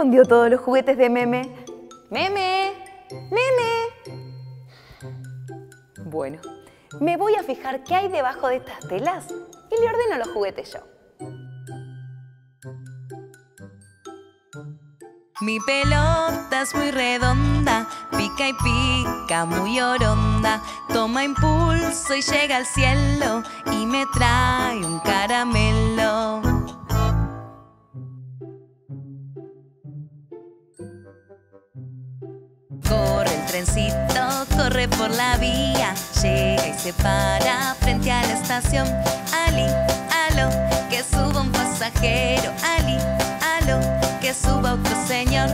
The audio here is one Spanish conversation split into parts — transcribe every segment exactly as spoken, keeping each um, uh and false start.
escondió todos los juguetes de Meme? ¡Meme! ¡Meme! Bueno, me voy a fijar qué hay debajo de estas telas y le ordeno los juguetes yo. Mi pelota es muy redonda, pica y pica, muy oronda. Toma impulso y llega al cielo y me trae un caramelo. Corre el trencito, corre por la vía, llega y se para frente a la estación. Ali, aló, que suba un pasajero. Ali, aló, que suba otro señor.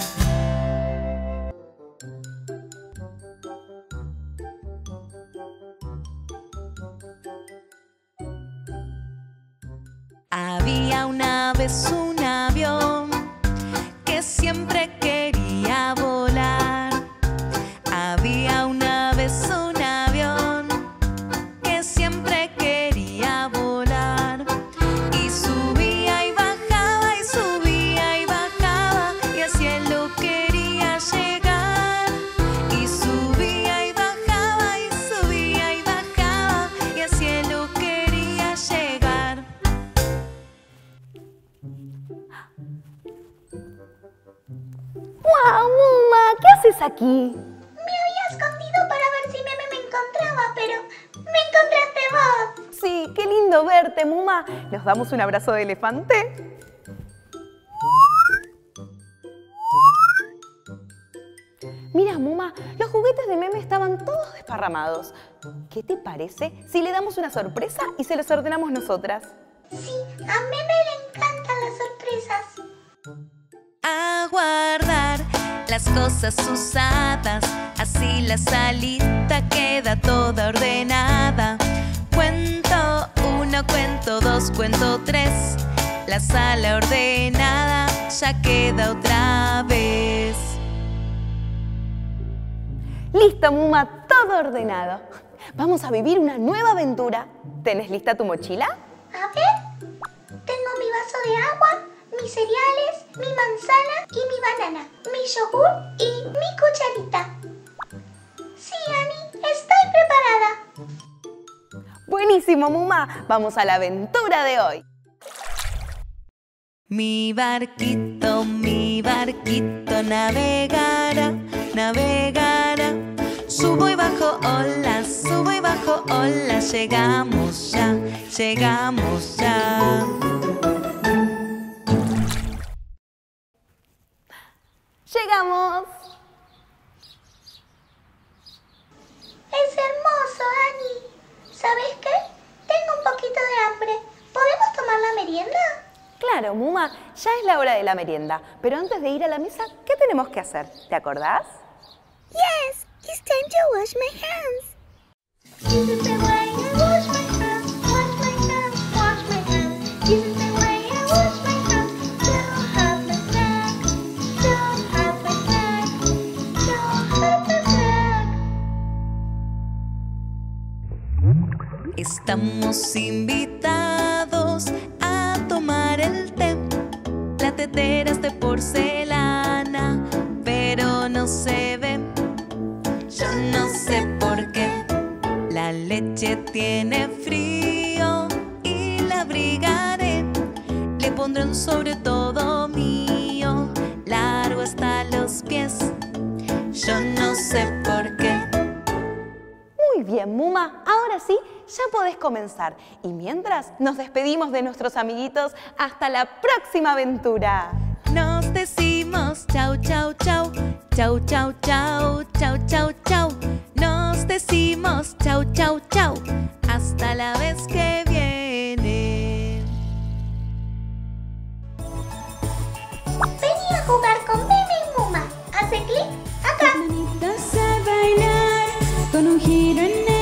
Había una vez un avión que siempre quería volar. Había una vez un avión que siempre quería volar. Y subía y bajaba y subía y bajaba y al cielo quería llegar. Y subía y bajaba y subía y bajaba y al cielo quería llegar. ¡Guau, Muma! ¿Qué haces aquí? Me había escondido para ver si Meme me encontraba, pero me encontraste vos. Sí, qué lindo verte, Muma. ¿Nos damos un abrazo de elefante? Mira, Muma, los juguetes de Meme estaban todos desparramados. ¿Qué te parece si le damos una sorpresa y se los ordenamos nosotras? Sí, a Meme le encantan las sorpresas. A guardar las cosas usadas, así la salita queda toda ordenada. Cuento uno, cuento dos, cuento tres. La sala ordenada ya queda otra vez. Listo, Muma, todo ordenado. Vamos a vivir una nueva aventura. ¿Tenés lista tu mochila? A ver, tengo mi vaso de agua, mis cereales, mi manzana y mi banana, mi yogur y mi cucharita. Sí, Ani, estoy preparada. Buenísimo, Muma. Vamos a la aventura de hoy. Mi barquito, mi barquito navegará, navegará. Subo y bajo olas, subo y bajo olas. Llegamos ya, llegamos ya. ¡Llegamos! Es hermoso, Ani. ¿Sabes qué? Tengo un poquito de hambre. ¿Podemos tomar la merienda? Claro, Muma, ya es la hora de la merienda. Pero antes de ir a la mesa, ¿qué tenemos que hacer? ¿Te acordás? Yes, it's time to wash my hands. This is the way I wash my hands, wash my hands, wash my hands. This is the way I wash my hands. Don't have the back, don't have the back, don't have the back. Estamos invitados a tomar el té. La tetera es de porcelana, pero no se ve. Yo no sé por qué. La leche tiene frío y la abrigaré. Le pondré un sobre todo mío, largo hasta los pies. Yo no sé por qué. Muy bien, Muma. Ahora sí, ya podés comenzar. Y mientras, nos despedimos de nuestros amiguitos. Hasta la próxima aventura. Nos decimos chau, chau, chau. Chau, chau, chau, chau, chau, chau. Nos decimos chau, chau, chau. Hasta la vez que viene. Vení a jugar con Meme y Muma. Hace clic acá. Manitas a bailar con un giro en